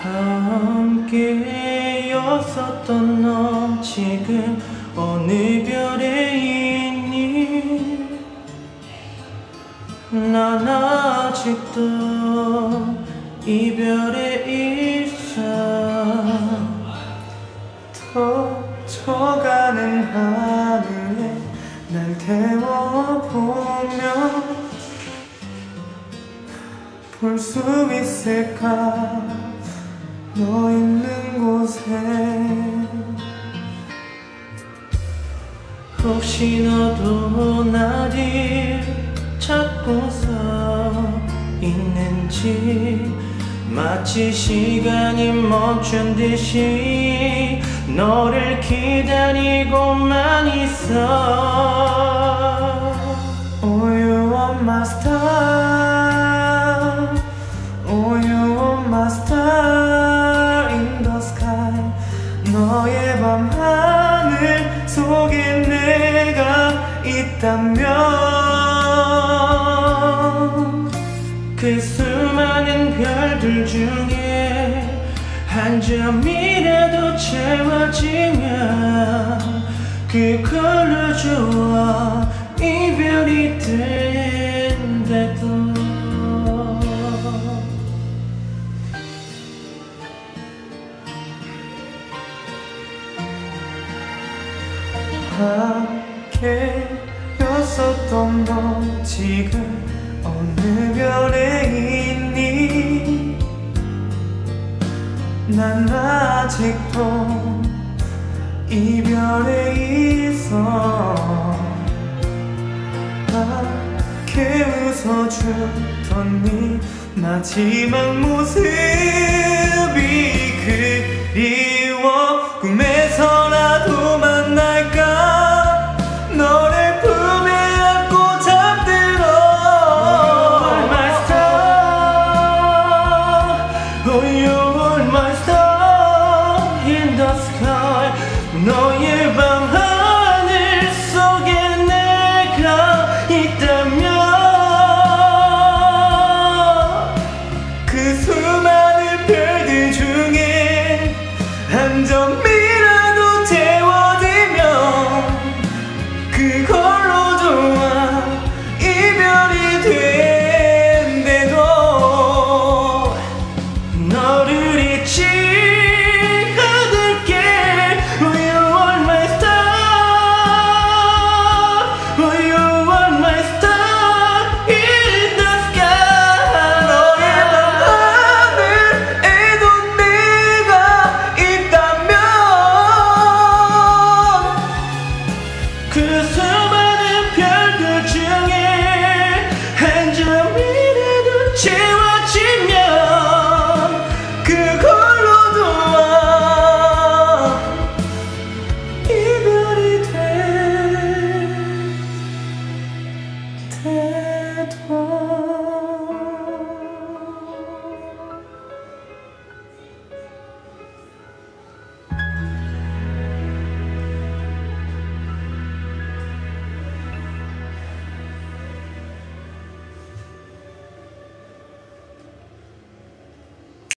함께였었던 너 지금 어느 별에 있니? 난 아직도 이별에 있어. 터져가는 하늘에 날 태워보면 볼 수 있을까 너 있는 곳에. 혹시 너도 나를 찾고서 있는지, 마치 시간이 멈춘 듯이 너를 기다리고만 있어. Oh, you are my star. Oh, you are my star in the sky. 너의 밤하늘 속에 내가 있다면 그 수많은 별들 중에 한 점이라도 채워지면 그걸로 좋아. 이별이 된대도 함께였었던 너 지금 어느 별에 있니? 난 아직도 이별에 있어. 함께 웃어주던 네 마지막 모습이 그리워. 꿈에서라도 만날까 너를 품에 안고 잠들어. You're my star. Oh, you're my star in the sky. 너의 밤